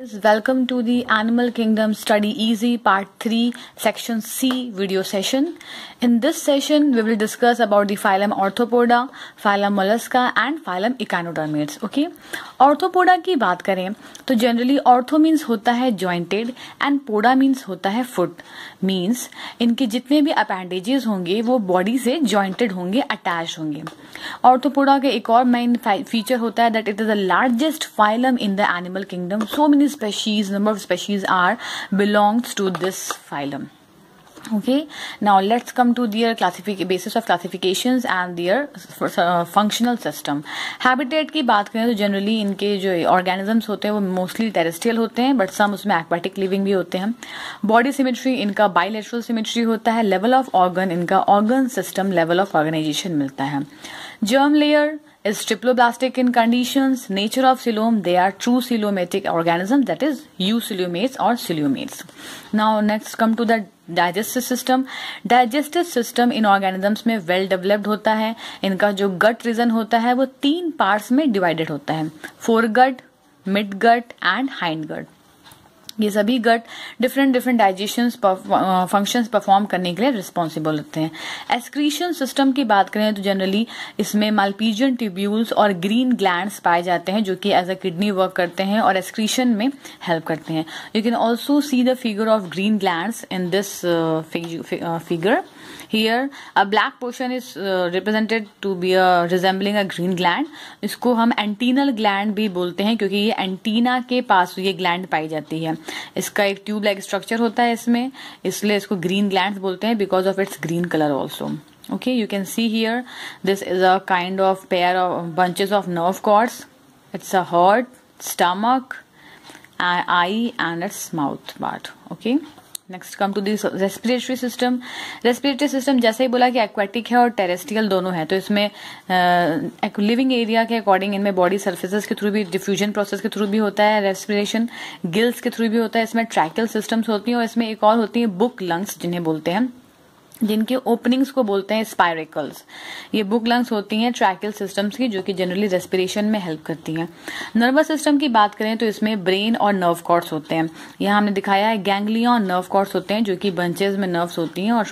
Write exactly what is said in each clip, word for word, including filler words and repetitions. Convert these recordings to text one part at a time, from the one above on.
Welcome to the Animal Kingdom Study Easy Part three Section C video session. In this session we will discuss about the phylum Arthropoda, phylum Mollusca and phylum Echinodermates. Okay, Arthropoda की बात करें तो generally ortho means होता है jointed and poda means होता है foot. Means इनके जितने भी appendages होंगे वो body से jointed होंगे, attached होंगे. Arthropoda के एक और main feature होता है that it is the largest phylum in the animal kingdom. So many species, number of species are belongs to this phylum. Okay, now let's come to their classification, basis of classifications and their uh, functional system. Habitat की बात करें तो generally इनके जो organisms होते हैं वो mostly terrestrial होते हैं, but some उसमें aquatic living भी होते हैं. Body symmetry इनका bilateral symmetry होता है. Level of organ इनका organ system level of organization मिलता है. Germ layer is triploblastic in conditions. Nature of coelom, they are true coelomatic organisms, that is eucoelomates or coelomates. Now next come to the digestive system. Digestive system in organisms में well developed होता है. इनका जो gut region होता है वो तीन parts में divided होता है. foregut, midgut and hindgut. ये सभी gut different different digestion functions perform करने के लिए रिस्पॉन्सिबल होते हैं. एक्सक्रीशन सिस्टम की बात करें तो जनरली इसमें माल्पीजियन ट्यूब्यूल्स और ग्रीन ग्लैंड्स पाए जाते हैं जो कि एज अ किडनी वर्क करते हैं और एक्सक्रीशन में हेल्प करते हैं. You can also see the figure of green glands in this figure. Here a black portion is uh, represented to be a resembling a green gland. इसको हम antennal gland भी बोलते हैं क्योंकि ये एंटीना के पास ये ग्लैंड पाई जाती है. इसका एक ट्यूब लाइक स्ट्रक्चर होता है इसमें, इसलिए इसको ग्रीन ग्लैंड्स बोलते हैं because of its green colour also. Okay, you can see here this is a kind of pair of bunches of nerve cords. It's a heart, stomach, eye and its mouth part. Okay. Next come to this respiratory system. Respiratory system जैसे ही बोला कि aquatic है और terrestrial दोनों है, तो इसमें लिविंग एरिया के अकॉर्डिंग इनमें बॉडी सर्फेसेस के थ्रू भी, डिफ्यूजन प्रोसेस के थ्रू भी होता है रेस्पिरेशन, गिल्स के थ्रू भी होता है. इसमें ट्रैक्टल सिस्टम्स होती हैं और इसमें एक और होती है बुक लंग्स जिन्हें बोलते हैं, जिनके ओपनिंग्स को बोलते हैं स्पायरिकल्स. ये बुक लंग्स होती हैं ट्रैक्टल सिस्टम्स की जो कि जनरली रेस्पिरेशन में हेल्प करती हैं. नर्वस सिस्टम की बात करें तो इसमें ब्रेन और नर्व कॉर्ड्स होते हैं. यहाँ हमने दिखाया है गैंग्लियन नर्व कॉर्ड्स होते हैं जो कि बंचेस में नर्व्स होती हैं और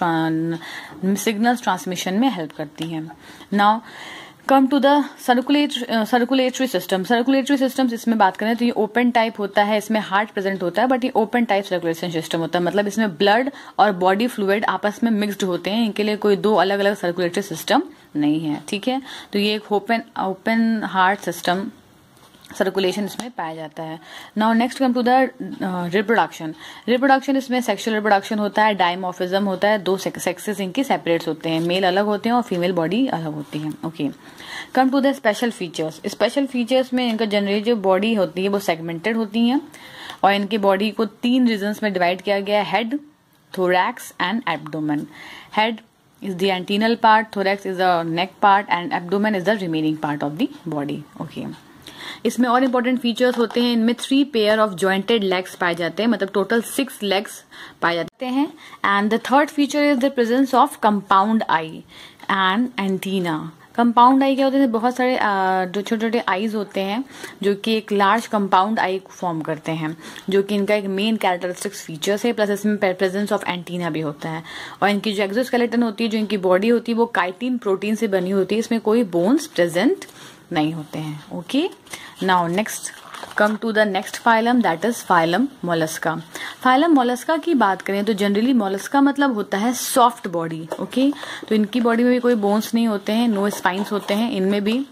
सिग्नल्स ट्रांसमिशन में हेल्प करती हैं. Now come to the circulatory circulatory system. Circulatory systems इसमें बात करें तो ये ओपन टाइप होता है, इसमें हार्ट प्रेजेंट होता है बट ये ओपन टाइप सर्कुलेशन सिस्टम होता है. मतलब इसमें ब्लड और बॉडी फ्लूइड आपस में मिक्सड होते हैं. इनके लिए कोई दो अलग अलग सर्कुलेटरी सिस्टम नहीं है. ठीक है, तो ये एक open open heart system circulation इसमें पाया जाता है. Now next come to the reproduction. Reproduction इसमें सेक्सुअल रिप्रोडक्शन होता है, डायमॉर्फिज्म होता है, दो सेक्सेस इनकी सेपरेट्स होते हैं, मेल अलग होते हैं और फीमेल बॉडी अलग होती है. Okay, come to the special features. Special features में इनका जनरली जो बॉडी होती है वो सेगमेंटेड होती है और इनकी बॉडी को तीन रीजन्स में डिवाइड किया गया है, head, thorax and abdomen. Head is the antennal part, thorax is the neck part and abdomen is the remaining part of the body. Okay. इसमें और इम्पोर्टेंट फीचर्स होते हैं. इनमें three pair of jointed legs पाए जाते हैं, मतलब total six legs पाए जाते हैं. And the third feature is the presence of compound eye and antenna. Compound eye क्या होते हैं? बहुत सारे जो छोटे छोटे आईज होते हैं जो कि एक लार्ज कंपाउंड आई फॉर्म करते हैं, जो कि इनका एक मेन कैरेक्टरिस्टिक्स फीचर्स है. प्लस इसमें प्रेजेंस ऑफ एंटीना भी होता है. और इनकी जो एक्सोस्केलेटन होती है, जो इनकी बॉडी होती है, वो काइटिन प्रोटीन से बनी होती है. इसमें कोई बोन्स प्रेजेंट नहीं होते हैं. Okay, now next come to the next phylum that is phylum Mollusca. Phylum Mollusca की बात करें तो जनरली मोलस्का मतलब होता है सॉफ्ट बॉडी. ओके, तो इनकी बॉडी में भी कोई बोन्स नहीं होते हैं, नो स्पाइन्स होते हैं. इनमें भी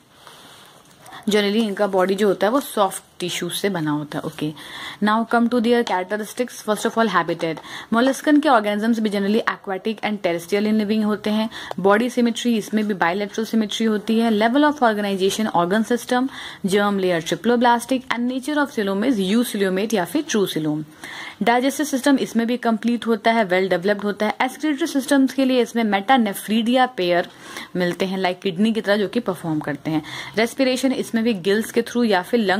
जनरली इनका बॉडी जो होता है वो सॉफ्ट टिश्यूज से बना होता है. Okay, now come to their characteristics. First of all habitat. Molluscan के ऑर्गेनिजम्स भी generally aquatic and terrestrial in living होते हैं. बॉडी सिमेट्री इसमें भी बायलैटरल सिमेट्री होती है. Level of organisation organ system, germ layer triploblastic and nature of coelom is eucoelomate या फिर ट्रू सिलोम. डाइजेस्टिव सिस्टम इसमें भी कंप्लीट होता है, वेल डेवलप्ड होता है. एक्सक्रीटरी सिस्टम्स के लिए इसमें मेटानेफ्रीडिया पेयर मिलते हैं लाइक किडनी की तरह जो कि परफॉर्म करते हैं. रेस्पिरेशन इसमें भी गिल्स के थ्रू या फिर लंग्स के थ्रू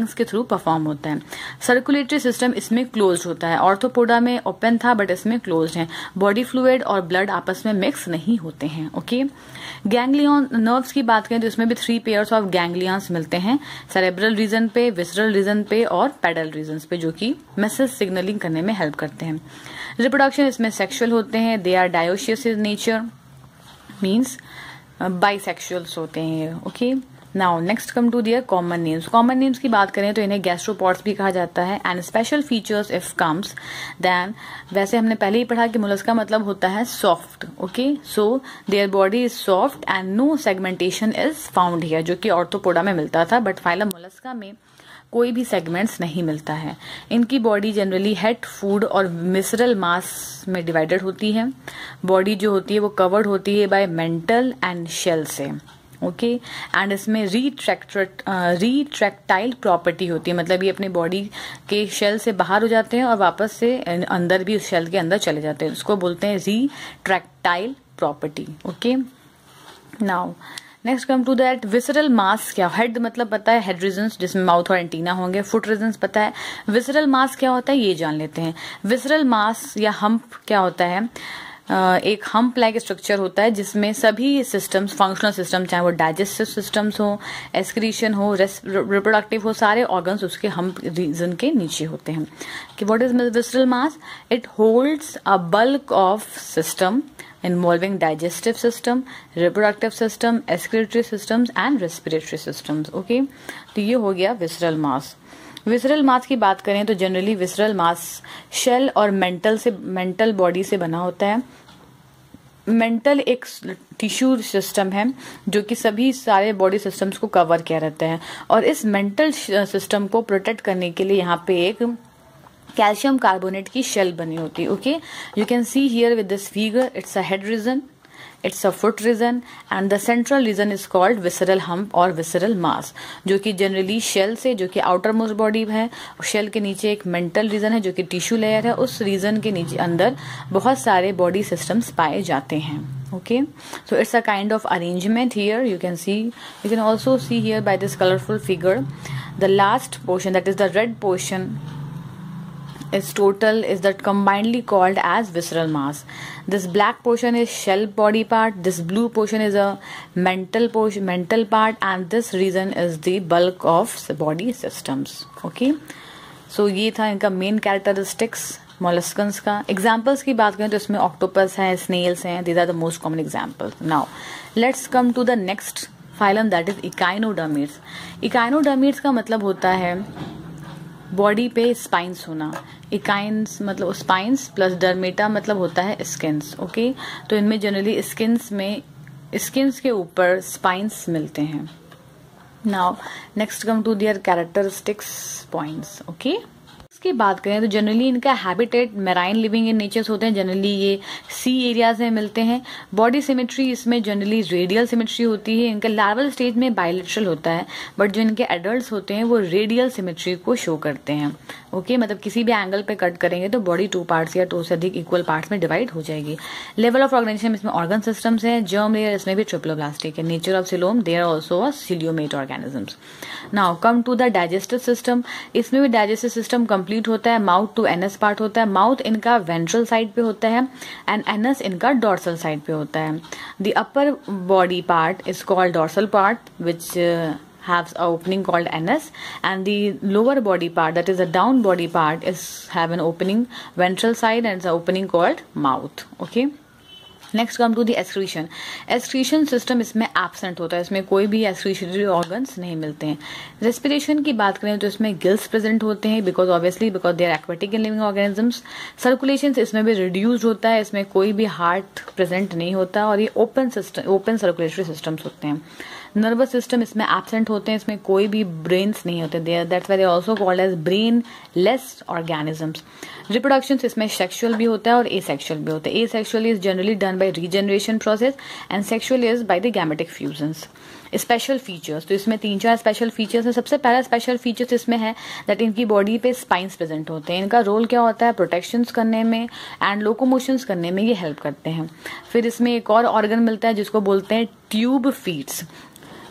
परफॉर्म होता है। सर्कुलेटरी सिस्टम इसमें क्लोज होता है, ऑर्थोपोडा में ओपन था बट इसमें क्लोज है। बॉडी फ्लूइड और ब्लड आपस में मिक्स नहीं होते हैं। ओके, गैंग्लियन नर्व्स की बात करें तो इसमें भी थ्री पेयर्स ऑफ गैंग्लियंस मिलते हैं, सेरेब्रल रीजन पे, विसरल रीजन पे और पेडल रीजन पे, जो कि मैसेज सिग्नलिंग करने में हेल्प करते हैं। रिप्रोडक्शन इसमें सेक्सुअल होते हैं, they are dioecious in nature, means bisexuals होते हैं। Okay, now next come to their common names. Common names की बात करें तो इन्हें गैस्ट्रोपॉड्स भी कहा जाता है। And special features if comes then, वैसे हमने पहले ही पढ़ा कि मोलस्का मतलब होता है soft. Okay, so their body is soft and no segmentation is found here, जो कि ऑर्थोपोडा में मिलता था, बट फाइलम मोलस्का में कोई भी सेगमेंट्स नहीं मिलता है। इनकी बॉडी जनरली हेड, फूड और मिसरल मास में डिवाइडेड होती है। बॉडी जो होती है वो कवर्ड होती है बाय मेंटल एंड शेल से। ओके, एंड इसमें रीट्रैक्ट रीट्रैक्टाइल प्रॉपर्टी होती है, मतलब ये अपनी बॉडी के शेल से बाहर हो जाते हैं और वापस से अंदर भी उस शेल के अंदर चले जाते हैं, उसको बोलते हैं retractile property. Okay, now next come to that visceral mass क्या। हेड मतलब पता है, हेड रीजन्स जिसमें माउथ और एंटीना होंगे। फुट रीजन्स पता है। विसरल मास क्या होता है ये जान लेते हैं। विसरल मास या हम्प क्या होता है, एक हम्प लाइक स्ट्रक्चर होता है जिसमें सभी सिस्टम्स, फंक्शनल सिस्टम, चाहे वो डाइजेस्टिव सिस्टम्स हो, एक्सक्रीशन हो, रिप्रोडक्टिव हो, सारे ऑर्गन्स उसके हम्प रीजन के नीचे होते हैं। कि what is visceral mass? It holds a bulk of system involving digestive system, reproductive system, excretory systems and respiratory systems. Okay, तो ये हो गया visceral mass. विसरल मास की बात करें तो जनरली विसरल मास शेल और मेंटल से मेंटल बॉडी से बना होता है। मेंटल एक टिश्यू सिस्टम है जो कि सभी सारे बॉडी सिस्टम्स को कवर किया रहता है, और इस मेंटल सिस्टम को प्रोटेक्ट करने के लिए यहाँ पे एक कैल्शियम कार्बोनेट की शेल बनी होती है। Okay, you can see here with this figure, it's a head region, it's a foot region and the central region is called visceral hump और विसरल मास, जो कि जनरली शेल से, जो कि आउटर मोस्ट बॉडी है, shell के नीचे एक मेंटल रीजन है जो कि टिश्यू लेयर है, उस रीजन के नीचे अंदर बहुत सारे बॉडी सिस्टम्स पाए जाते हैं। Okay, so it's a kind of arrangement here. You can see, you can also see here by this colorful figure, the last portion, that is the red portion, is total is that combinedly called as visceral mass. This black portion is shell body part, this blue portion is a mental portion, mental part, and this region is the bulk of body systems. Okay, so ये था इनका main characteristics मोलस्कन्स का। Examples की बात करें तो इसमें octopus है, स्नेल्स हैं, these are the most common example. Now let's come to the next phylum, that is echinoderms. Echinoderms का मतलब होता है बॉडी पे स्पाइंस होना। इकाइंस मतलब स्पाइंस प्लस डर्मेटा मतलब होता है स्किन्स। ओके, तो इनमें जनरली स्किन्स में स्किन्स के ऊपर स्पाइंस मिलते हैं। Now next come to their characteristics points. Okay, इसकी बात करें तो जनरली इनका habitat marine living in natures होते हैं, जनरली ये सी एरियाज में मिलते हैं। बॉडी सिमेट्री इसमें जनरली रेडियल सिमेट्री होती है। इनका लार्वल स्टेज में बायलेटरल होता है, बट जो इनके एडल्ट्स होते हैं वो रेडियल सिमेट्री को शो करते हैं। ओके, मतलब किसी भी एंगल पे कट करेंगे तो बॉडी टू पार्ट्स या टू से अधिक इक्वल पार्ट्स में डिवाइड हो जाएगी। लेवल ऑफ ऑर्गेनाइजेशन इसमें ऑर्गन सिस्टम्स है। जर्म लेयर इसमें भी ट्रिप्लोब्लास्टिक है। Nature of coelom, there are also a coelomate organisms. Now come to the digestive system. इसमें भी डाइजेस्टिव सिस्टम कंप्लीट होता है। माउथ टू एनस पार्ट होता है। माउथ इनका वेंट्रल साइड पे होता है एंड एनस इनका डॉर्सल साइड पे होता है। The upper body part is called dorsal part which has a opening called anus, and the lower body part, that is the down body part, is have an opening ventral side and it's an opening called mouth. Okay, next come to the excretion. Excretion system इसमें absent होता है, इसमें कोई भी एक्सक्रीशनरी organs नहीं मिलते हैं। Respiration की बात करें तो इसमें गिल्स प्रेजेंट होते हैं, because obviously because they are aquatic in living organisms. Circulation इसमें भी रिड्यूस होता है, इसमें कोई भी हार्ट प्रेजेंट नहीं होता, और ये open system open circulatory systems होते हैं। नर्वस सिस्टम इसमें एब्सेंट होते हैं, इसमें कोई भी ब्रेन्स नहीं होते, that's why they also called as brain less organisms. Reproduction इसमें सेक्सुअल भी होता है और एसेक्सुअल भी होता है। Asexual is generally done by regeneration process and sexual is by the gametic fusions. Special features, तो इसमें तीन चार स्पेशल फीचर्स हैं। सबसे पहला स्पेशल फीचर्स इसमें है दैट इनकी बॉडी पे स्पाइंस प्रेजेंट होते हैं। इनका रोल क्या होता है? प्रोटेक्शंस करने में एंड लोकोमोशंस करने में ये हेल्प करते हैं। फिर इसमें एक और ऑर्गन मिलता है जिसको बोलते हैं ट्यूब फीट्स।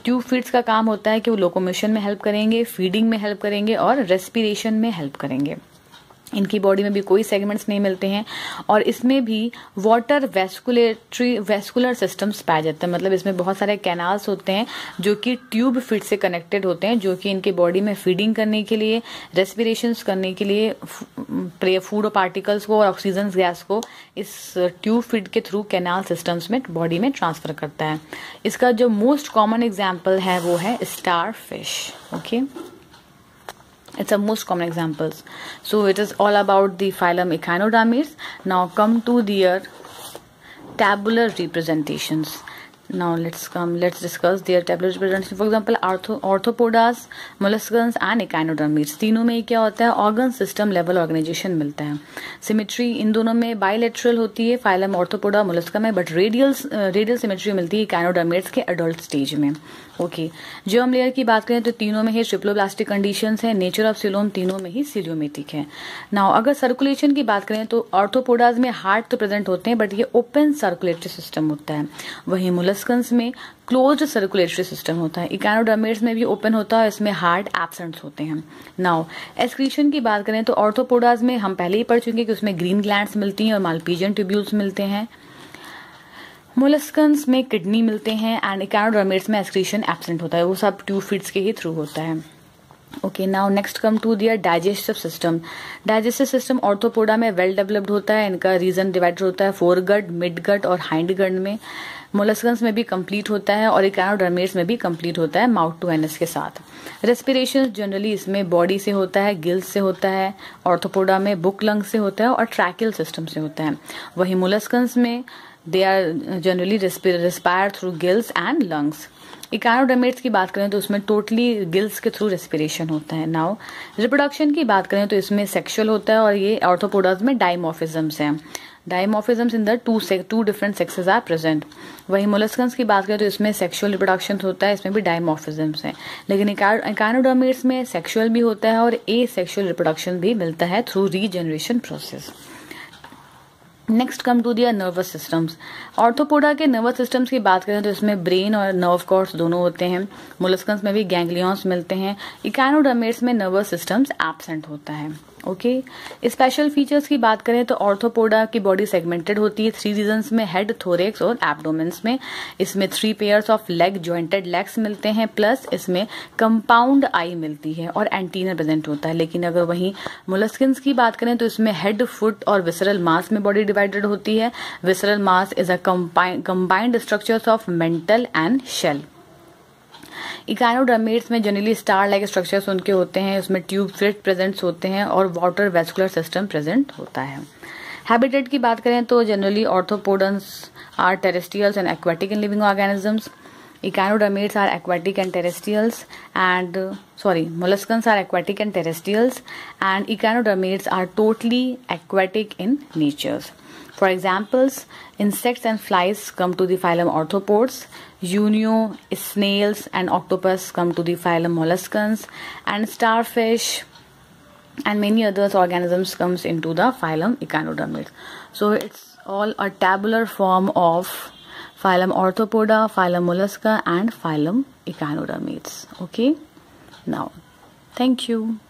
ट्यूब फीड्स का काम होता है कि वो लोकोमोशन में हेल्प करेंगे, फीडिंग में हेल्प करेंगे और रेस्पिरेशन में हेल्प करेंगे। इनकी बॉडी में भी कोई सेगमेंट्स नहीं मिलते हैं और इसमें भी वाटर वेस्कुलेटरी वेस्कुलर सिस्टम्स पाए जाते हैं, मतलब इसमें बहुत सारे कैनाल्स होते हैं जो कि ट्यूब फीड से कनेक्टेड होते हैं, जो कि इनके बॉडी में फीडिंग करने के लिए, रेस्पिरेशंस करने के लिए फूड पार्टिकल्स को और ऑक्सीजन गैस को इस ट्यूब फीड के थ्रू कैनाल सिस्टम्स में बॉडी में ट्रांसफर करता है। इसका जो मोस्ट कॉमन एग्जाम्पल है वो है star fish. Okay, it's a most common examples. So it is all about the phylum Echinodermates. Now come to their tabular representations. Now let's come let's discuss their tabular representation. For example, arthro arthropodas, molluscans and echinodermates, तीनों में क्या होता है, organ system level organisation मिलता है। Symmetry इन दोनों में bilateral होती है, फाइलम ऑर्थोपोडा मोलस्का में, बट रेडियल रेडियल सिमेट्री मिलती है इकाइनोडर्मेट्स के एडल्ट स्टेज में। Okay okay. जो हम लेयर की बात करें तो तीनों में ही ट्रिप्लोब्लास्टिक कंडीशंस है, नेचर ऑफ सिलोम तीनों में ही सिलियोमेटिक है। नाउ अगर सर्कुलेशन की बात करें तो ऑर्थोपोडाज में हार्ट तो प्रेजेंट होते हैं बट ये ओपन सर्कुलेटरी सिस्टम होता है, वहीं मोलस्कन्स में क्लोज्ड सर्कुलेटरी सिस्टम होता है। इकाइनोडर्मेट्स में भी ओपन होता है, इसमें हार्ट एब्सेंट होते हैं। नाउ एक्सक्रीशन की बात करें तो ऑर्थोपोडाज में हम पहले ही पढ़ चुके हैं कि उसमें ग्रीन ग्लैंड्स मिलती हैं और मालपीजियन ट्यूब्यूल्स मिलते हैं। मोलस्कन्स में किडनी मिलते हैं एंड इकाइनोडर्मेट्स में एक्सक्रीशन एब्सेंट होता है, वो सब ट्यूब फीड्स के ही थ्रू होता है। Okay, now next come to their digestive system. Digestive system arthropoda में वेल डेवलप्ड होता है, इनका रीजन डिवाइडेड होता है फोर गट, मिड गट और हाइंड गट में। मोलस्कन्स में भी कंप्लीट होता है और इकाइनोडर्मेट्स में भी कंप्लीट होता है माउथ टू एनस के साथ। रेस्पिरेशन जनरली इसमें बॉडी से होता है, गिल्स से होता है, ऑर्थोपोडा में बुक लंग से होता है और ट्रैकियल सिस्टम से होता है। वहीं मोलस्कन्स में they are generally respire through gills and lungs. Echinodermates की बात करें तो उसमें टोटली गिल्स के थ्रू रेस्पिरेशन होता है। नाउ रिप्रोडक्शन की बात करें तो इसमें सेक्सुअल होता है और ये ऑर्थोपोडाज में डाइमॉर्फिज्म्स हैं। Dimorphisms in the two two different sexes are present. वहीं मोलस्कन्स की बात करें तो इसमें सेक्सुअल रिप्रोडक्शन होता है, इसमें भी डाइमॉर्फिज्म्स हैं। लेकिन इकाइनोडर्मेट्स में सेक्सुअल भी होता है और ए सेक्सुअल रिप्रोडक्शन भी मिलता है through regeneration process. Next come to their nervous systems. Arthropoda के नर्वस सिस्टम्स की बात करें तो इसमें ब्रेन और नर्व कॉर्ड्स दोनों होते हैं। मोलस्कन्स में भी गैंग्लियंस मिलते हैं। इकाइनोडर्मेट्स में नर्वस सिस्टम्स एब्सेंट होता है। ओके, स्पेशल फीचर्स की बात करें तो ऑर्थोपोडा की बॉडी सेगमेंटेड होती है थ्री रीजन्स में, हेड, थोरेक्स और एब्डोमेन्स में। इसमें three pairs of leg, jointed legs मिलते हैं, प्लस इसमें कंपाउंड आई मिलती है और एंटीना प्रेजेंट होता है। लेकिन अगर वहीं मोलस्कन्स की बात करें तो इसमें हेड, फुट और विसरल मास में बॉडी डिवाइडेड होती है। Visceral mass is a combined structures of mantle and shell. Echinodermates में जनरली स्टार लाइक स्ट्रक्चर्स उनके होते हैं, उसमें ट्यूब फीड प्रेजेंट होते हैं और वाटर वेस्कुलर सिस्टम प्रेजेंट होता है। हैबिटेट की बात करें तो generally arthropodans are terrestrials and aquatic in living organisms. Echinodermates are aquatic and terrestrials, and uh, sorry, molluscans are aquatic and terrestrials, and echinodermates are totally aquatic in nature. For examples, insects and flies come to the phylum Arthropods, Unio, snails and octopus come to the phylum Molluscans, and starfish and many other organisms comes into the phylum Echinodermates. So it's all a tabular form of phylum Arthropoda, phylum Mollusca and phylum Echinodermates. Okay, now thank you.